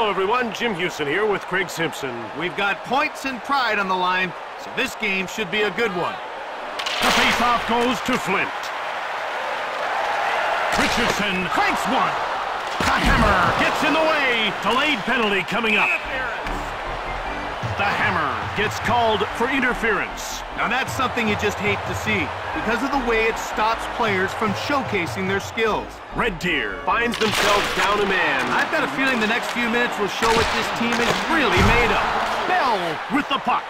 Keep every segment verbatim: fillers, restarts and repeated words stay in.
Hello, everyone. Jim Houston here with Craig Simpson. We've got points and pride on the line, so this game should be a good one. The face-off goes to Flint. Richardson cranks one. The hammer gets in the way. Delayed penalty coming up. The hammer gets called for interference. Now that's something you just hate to see because of the way it stops players from showcasing their skills. Red Deer finds themselves down a man. I've got a feeling the next few minutes will show what this team is really made of. Bell with the puck.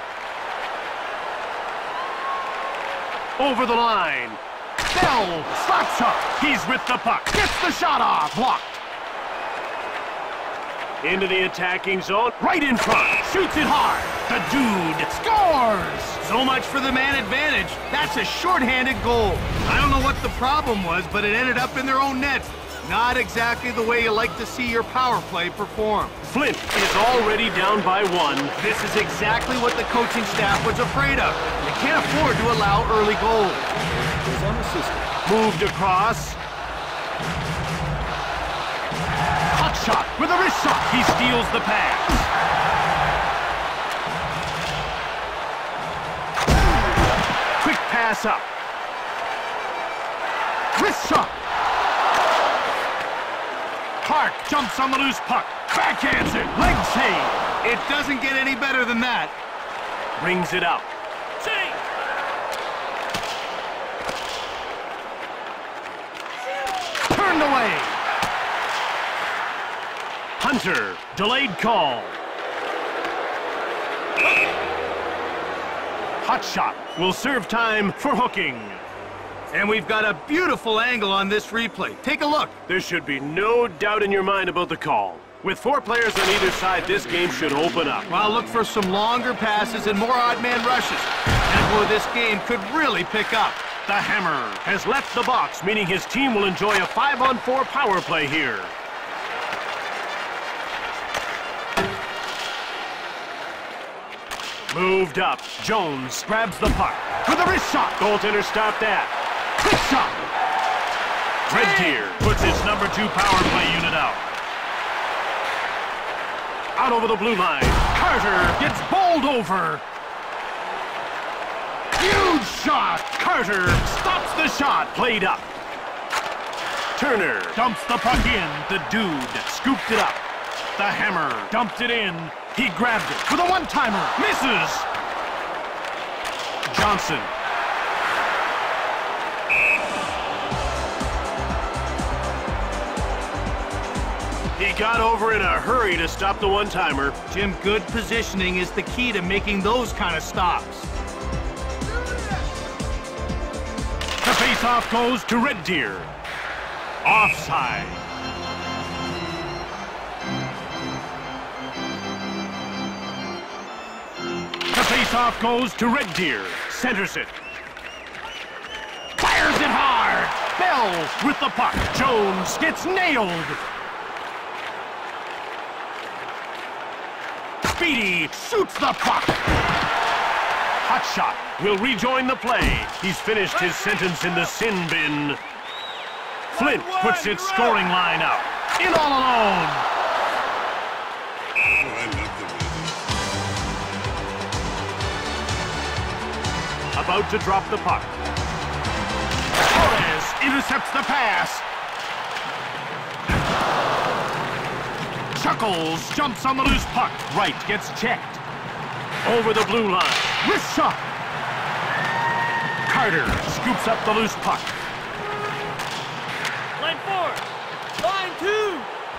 Over the line. Bell slaps up. He's with the puck. Gets the shot off. Blocked. Into the attacking zone. Right in front. Shoots it hard. The dude scores. So much for the man advantage. That's a shorthanded goal. I don't know what the problem was, but it ended up in their own net. Not exactly the way you like to see your power play perform. Flint is already down by one. This is exactly what the coaching staff was afraid of. They can't afford to allow early goals. Moved across. Hot shot with a wrist shot. He steals the pass. Quick pass up. Wrist shot. Clark jumps on the loose puck. Backhands it. Leg save. It doesn't get any better than that. Brings it up. Save. Turned away. Hunter, delayed call. Hot shot will serve time for hooking. And we've got a beautiful angle on this replay. Take a look. There should be no doubt in your mind about the call. With four players on either side, this game should open up. Well, look for some longer passes and more odd man rushes. And boy, this game could really pick up. The hammer has left the box, meaning his team will enjoy a five on four power play here. Moved up. Jones grabs the puck with a wrist shot. Goaltender stopped that. Quick shot. Red Deer puts its number two power play unit out. Out over the blue line. Carter gets bowled over. Huge shot. Carter stops the shot. Played up. Turner dumps the puck in. The dude scooped it up. The hammer dumped it in. He grabbed it with a one-timer. Misses. Johnson. He got over in a hurry to stop the one-timer. Jim, good positioning is the key to making those kind of stops. The face-off goes to Red Deer. Offside. The face-off goes to Red Deer. Centers it. Fires it hard. Bell with the puck. Jones gets nailed. Speedy shoots the puck. Hot shot will rejoin the play. He's finished his sentence in the sin bin. Flint puts its scoring line out. In all alone. About to drop the puck. Torres intercepts the pass. Chuckles jumps on the loose puck. Right gets checked. Over the blue line. Wrist shot. Carter scoops up the loose puck. Line four. Line two.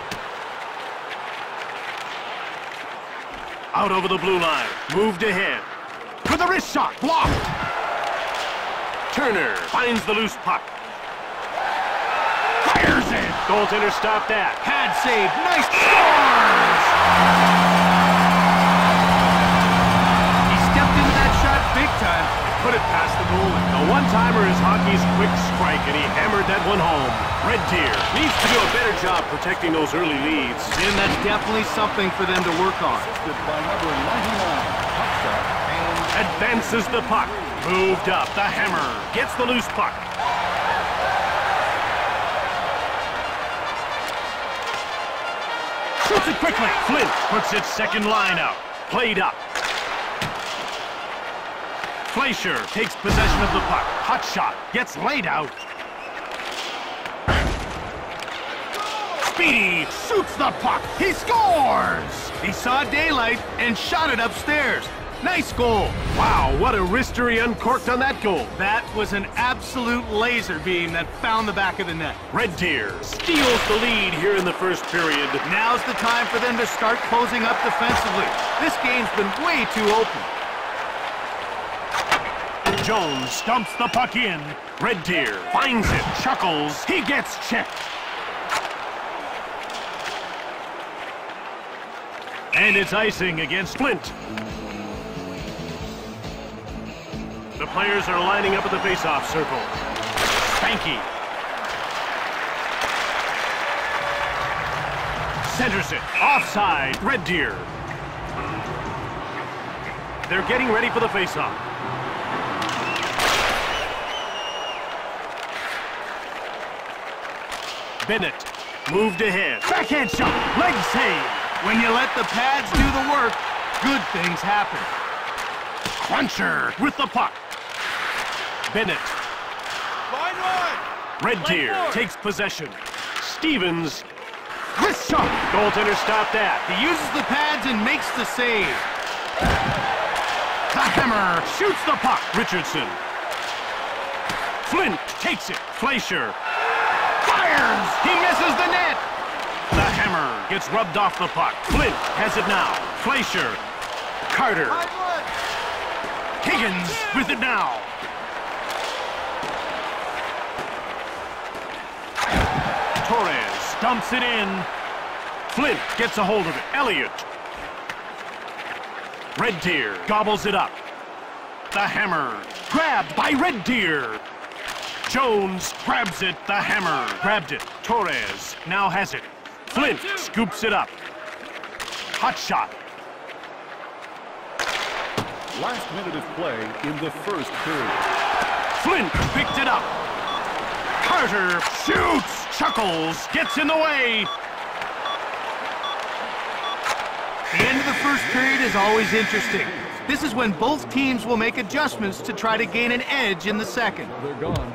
Out over the blue line. Moved ahead. With a wrist shot. Blocked. Turner finds the loose puck. Fires it. Goaltender stopped that. Pad save. Nice scores! He stepped into that shot big time and put it past the goalie. The one-timer is hockey's quick strike, and he hammered that one home. Red Deer needs to do a better job protecting those early leads. Jim, that's definitely something for them to work on. By number ninety-nine, Hotshot, and advances the puck. Moved up. The hammer gets the loose puck. Shoots it quickly. Flint puts its second line out. Played up. Fleischer takes possession of the puck. Hot shot. Gets laid out. Speedy shoots the puck. He scores! He saw daylight and shot it upstairs. Nice goal. Wow, what a wrister he uncorked on that goal. That was an absolute laser beam that found the back of the net. Red Deer steals the lead here in the first period. Now's the time for them to start closing up defensively. This game's been way too open. Jones dumps the puck in. Red Deer finds it, chuckles. He gets checked. And it's icing against Flint. The players are lining up at the face-off circle. Spanky centers it. Offside. Red Deer. They're getting ready for the face-off. Bennett moved ahead. Backhand shot. Leg save. When you let the pads do the work, good things happen. Cruncher with the puck. Bennett. Line one. Red Deer takes possession. Stevens. Wrist shot. Goaltender stopped that. He uses the pads and makes the save. The Hammer shoots the puck. Richardson. Flint takes it. Fleischer. Fires! He misses the net! The Hammer gets rubbed off the puck. Flint has it now. Fleischer. Carter. Higgins with it now. Torres dumps it in. Flint gets a hold of it. Elliott. Red Deer gobbles it up. The Hammer grabbed by Red Deer. Jones grabs it. The Hammer grabbed it. Torres now has it. Flint scoops it up. Hot shot. Last minute of play in the first period. Flint picked it up. Carter shoots. Chuckles gets in the way. The end of the first period is always interesting. This is when both teams will make adjustments to try to gain an edge in the second. They're gone.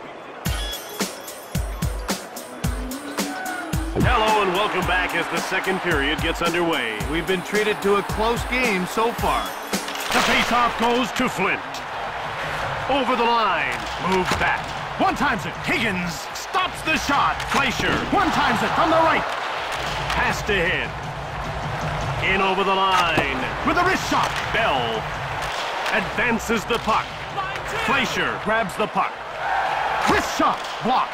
Hello and welcome back as the second period gets underway. We've been treated to a close game so far. The faceoff goes to Flint. Over the line. Moves back. One times it. Higgins stops the shot. Fleischer. One times it from the right. Passed ahead. In over the line. With a wrist shot. Bell advances the puck. Fleischer grabs the puck. Wrist shot. Blocked.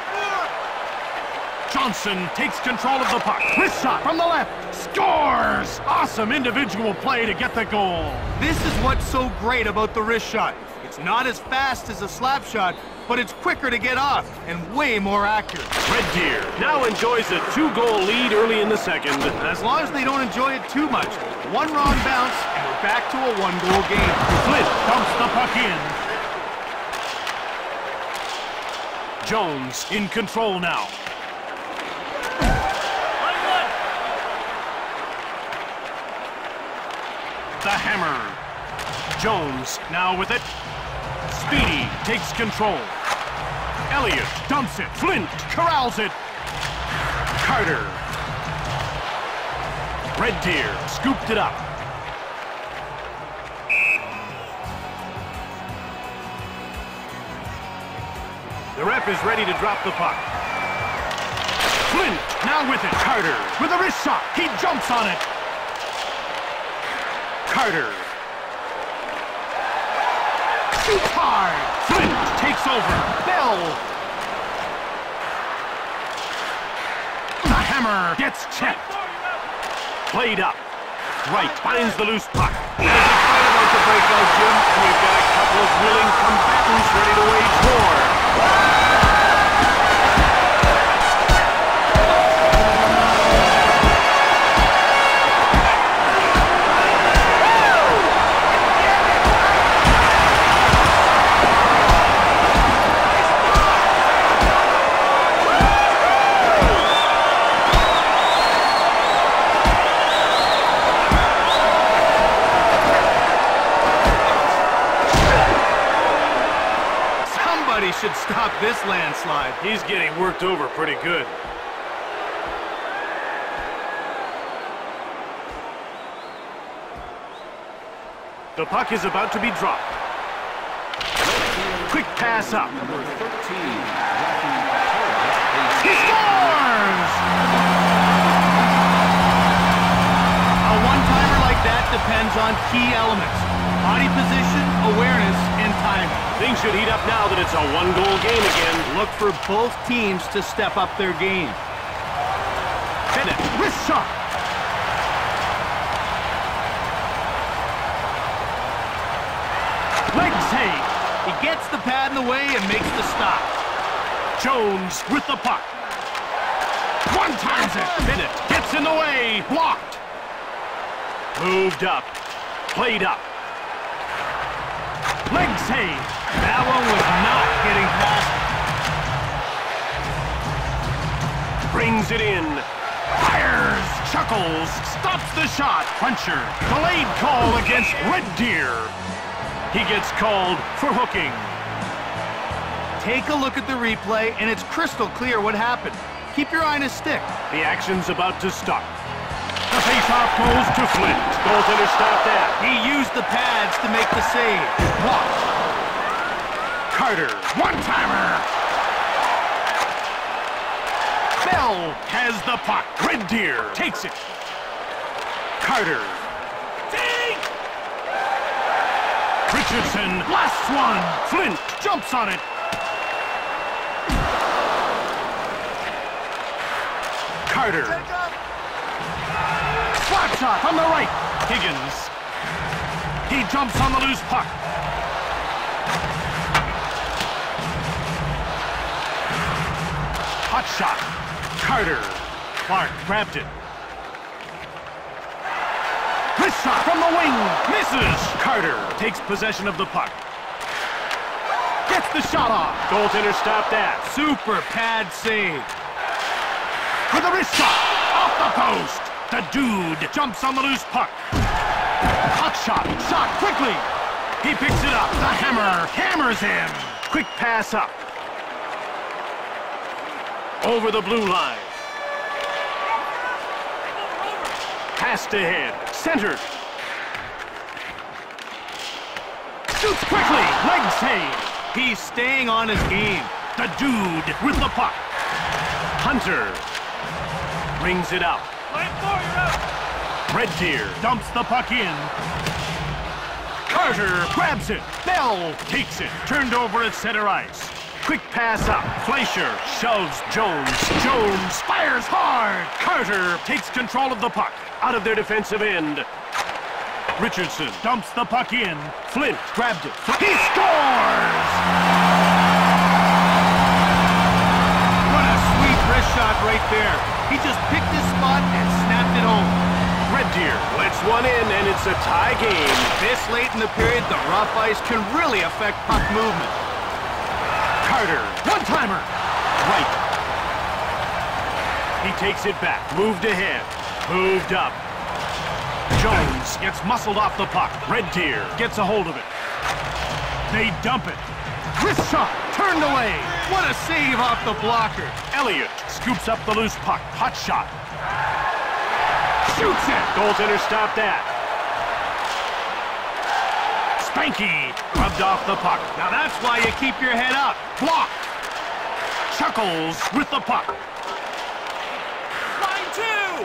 Johnson takes control of the puck. Wrist shot from the left. Scores! Awesome individual play to get the goal. This is what's so great about the wrist shot. It's not as fast as a slap shot, but it's quicker to get off and way more accurate. Red Deer now enjoys a two-goal lead early in the second. As long as they don't enjoy it too much. One wrong bounce, and we're back to a one-goal game. Flint dumps the puck in. Jones in control now. The Hammer. Jones now with it. Speedy takes control. Elliott dumps it. Flint corrals it. Carter. Red Deer scooped it up. The ref is ready to drop the puck. Flint now with it. Carter with a wrist shot. He jumps on it. Carter. Shoots hard. Flint takes over. Bell. The Hammer gets checked. Played up. Right finds the loose puck. There's a fight about to break out, Jim, and we've got a couple of willing combatants ready to wage war. this landslide. He's getting worked over pretty good. The puck is about to be dropped. Quick pass up. Number thirteen, He scores! A one-timer like that depends on key elements. Body position, awareness, and timing. Things should heat up now that it's a one-goal game again. Look for both teams to step up their game. Bennett, wrist shot. Leg save. He gets the pad in the way and makes the stop. Jones with the puck. One times it. Bennett gets in the way. Blocked. Moved up. Played up. Leg save. That one was not getting past. Brings it in. Fires. Chuckles. Stops the shot. Puncher. Delayed call against Red Deer. He gets called for hooking. Take a look at the replay, and it's crystal clear what happened. Keep your eye on his stick. The action's about to start. The face-off goes to Flint. Goaltender stopped that. He used the pads to make the save. Blocked. Carter, one-timer. Bell has the puck. Red Deer takes it. Carter. Richardson, last one. Flint jumps on it. Carter. Slap shot from the right. Higgins. He jumps on the loose puck. Hot shot. Carter. Clark grabbed it. Wrist shot from the wing. Misses. Carter takes possession of the puck. Gets the shot off. Goaltender stopped that. Super pad save. With a wrist shot. Off the post. The dude jumps on the loose puck. Hot shot. Shot quickly. He picks it up. The hammer hammers him. Quick pass up. Over the blue line. Passed ahead. Centered. Shoots quickly. Leg save. He's staying on his game. The dude with the puck. Hunter brings it out. Red Deer dumps the puck in. Carter grabs it. Bell takes it. Turned over at center ice. Quick pass up. Fleischer shoves Jones. Jones fires hard. Carter takes control of the puck out of their defensive end. Richardson dumps the puck in. Flint grabbed it. He scores! What a sweet wrist shot right there. He just picked his spot and snapped it home. Red Deer lets one in, and it's a tie game. This late in the period, the rough ice can really affect puck movement. Carter, one-timer. Right. He takes it back. Moved ahead. Moved up. Jones gets muscled off the puck. Red Deer gets a hold of it. They dump it. Wrist shot. Turned away. What a save off the blocker. Elliott scoops up the loose puck. Hot shot. Shoots it. Goaltender stopped that. Spanky rubbed off the puck. Now that's why you keep your head up. Blocked. Chuckles with the puck. Line two!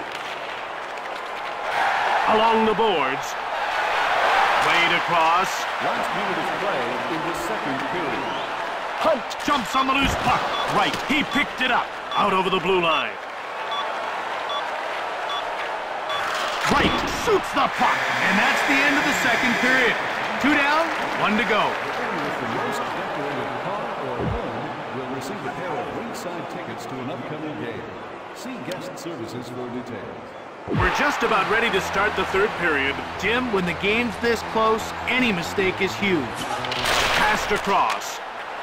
Along the boards. Played across. last minute of play in the second period. Hunt jumps on the loose puck. Right. He picked it up. Out over the blue line. Right. Shoots the puck. And that's the end of the second period. Two down, one to go. With the most decorated car or home will receive a pair of ringside tickets to an upcoming game. See guest services for details. We're just about ready to start the third period. Jim, when the game's this close, any mistake is huge. Passed across.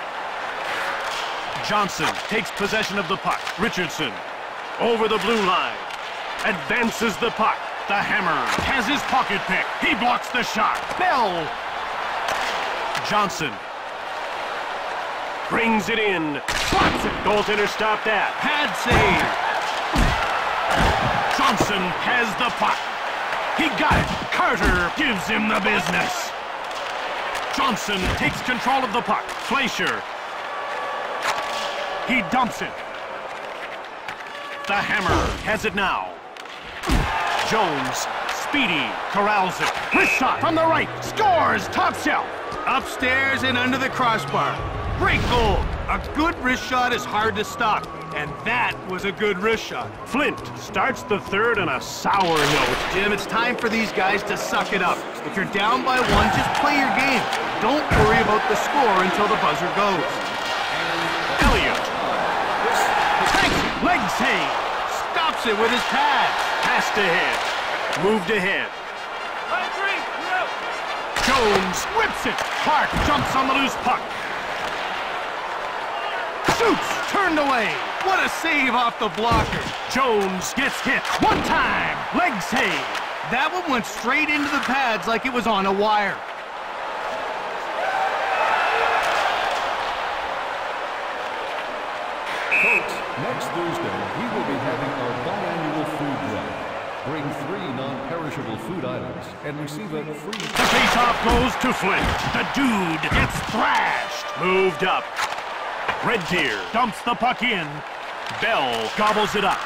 Johnson takes possession of the puck. Richardson over the blue line. Advances the puck. The hammer has his pocket pick. He blocks the shot. Bell. Johnson. Brings it in. Slots it. Goaltender stopped that. Pad save. Johnson has the puck. He got it. Carter gives him the business. Johnson takes control of the puck. Fleischer. He dumps it. The Hammer has it now. Jones. Speedy corrals it. Wrist shot from the right. Scores. Top shelf. Upstairs and under the crossbar. Great goal. A good wrist shot is hard to stop. And that was a good wrist shot. Flint starts the third on a sour note. Jim, it's time for these guys to suck it up. If you're down by one, just play your game. Don't worry about the score until the buzzer goes. Elliott. Takes it. Leg save. Stops it with his pads. Passed ahead. Moved ahead. Jones whips it. Clark jumps on the loose puck. Shoots. Turned away. What a save off the blocker. Jones gets hit. One time. Leg save. That one went straight into the pads like it was on a wire. Folks, next Thursday, we will be having our biannual food drive. Bring three non-perishable food items and receive a free... The face-off goes to Flint. The dude gets thrashed. Moved up. Red Deer dumps the puck in. Bell gobbles it up.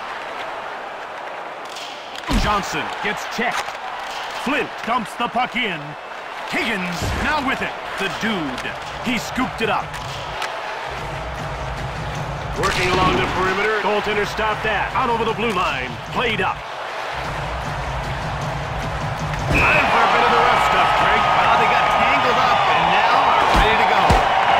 Johnson gets checked. Flint dumps the puck in. Higgins now with it. The dude. He scooped it up. Working along the perimeter. Goaltender stopped that. Out over the blue line. Played up. Time for a bit of the rough stuff, Craig. Well, they got tangled up and now are ready to go.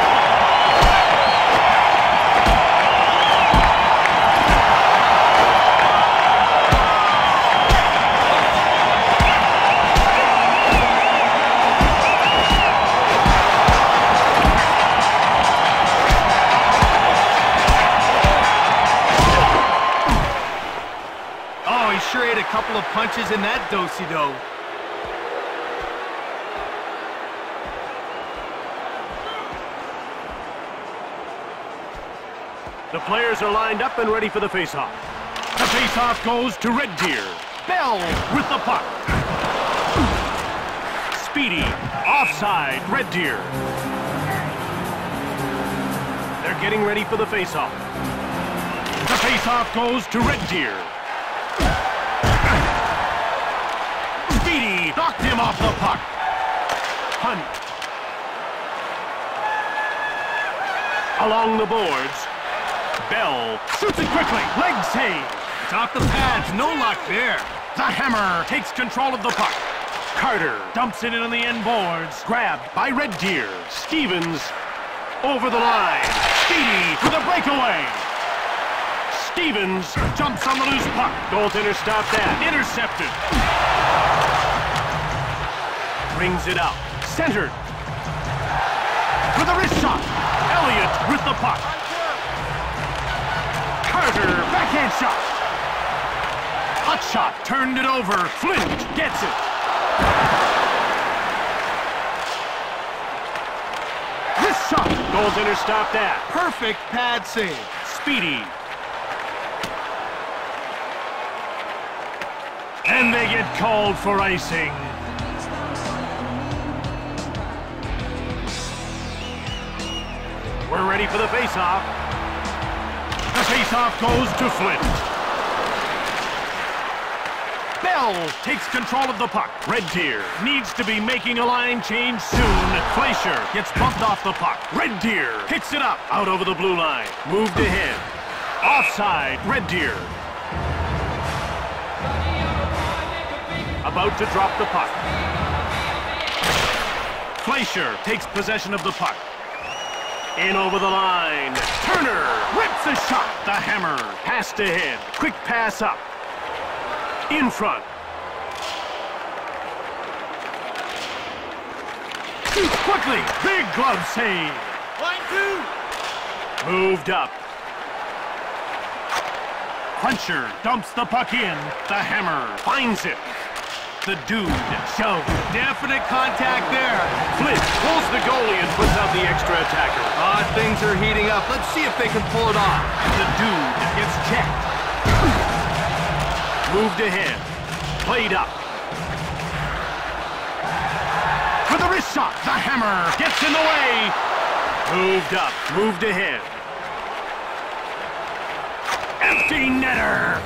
Oh, he sure ate a couple of punches in that do-si-do. The players are lined up and ready for the face-off. The face-off goes to Red Deer. Bell with the puck. Speedy. Offside. Red Deer. They're getting ready for the face-off. The face-off goes to Red Deer. Speedy knocked him off the puck. Hunt. Along the boards. Bell shoots it quickly. Leg save. It's off the pads. No luck there. The Hammer takes control of the puck. Carter dumps it in on the end boards. Grabbed by Red Deer. Stevens over the line. Speedy with a breakaway. Stevens jumps on the loose puck. Goaltender stopped that. Intercepted. Brings it out. Centered. With a wrist shot. Elliott with the puck. Carter, backhand shot. Hot shot, turned it over. Flint gets it. Wrist shot. Goaltender stopped that. Perfect pad save. Speedy. And they get called for icing. We're ready for the face-off. The face-off goes to Flint. Bell takes control of the puck. Red Deer needs to be making a line change soon. Fleischer gets bumped off the puck. Red Deer picks it up out over the blue line. Moved ahead. Offside, Red Deer. About to drop the puck. Fleischer takes possession of the puck. In over the line. Turner whips a shot. The Hammer passed ahead. Quick pass up. In front. Shoots quickly. Big glove save. Line two. Moved up. Puncher dumps the puck in. The Hammer finds it. The Dude shove. Definite contact there. Flint pulls the goalie and puts out the extra attacker. Ah, things are heating up. Let's see if they can pull it off. The Dude gets checked. Moved ahead. Played up. For the wrist shot. The Hammer gets in the way. Moved up. Moved ahead. Empty netter.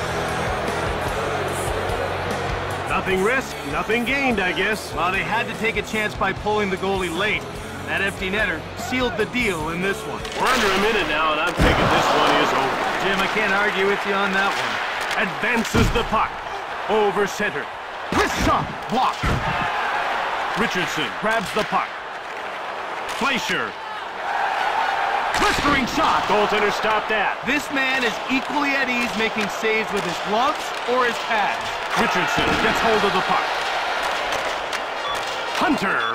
Nothing risked, nothing gained, I guess. Well, they had to take a chance by pulling the goalie late. That empty netter sealed the deal in this one. We're under a minute now, and I'm thinking this one is over. Jim, I can't argue with you on that one. Advances the puck. Over center. Wrist shot. Blocked. Richardson grabs the puck. Fleischer. Blistering shot. Goaltender stopped that. This man is equally at ease making saves with his gloves or his pads. Richardson gets hold of the puck. Hunter.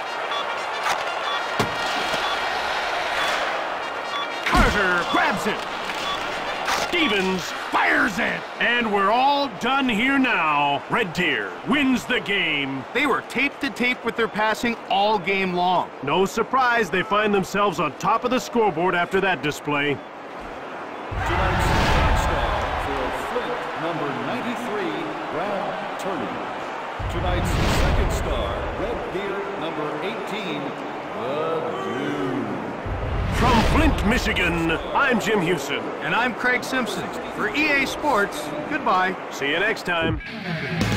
Carter grabs it. Stevens fires it. And we're all done here now. Red Deer wins the game. They were tape to tape with their passing all game long. No surprise they find themselves on top of the scoreboard after that display. Tonight's third star for Flint, number ninety-three, Brad Turner. Tonight's second star, Red Deer, number eighteen, The Dude. From Flint, Michigan, I'm Jim Hewson. And I'm Craig Simpson. For E A Sports, goodbye. See you next time.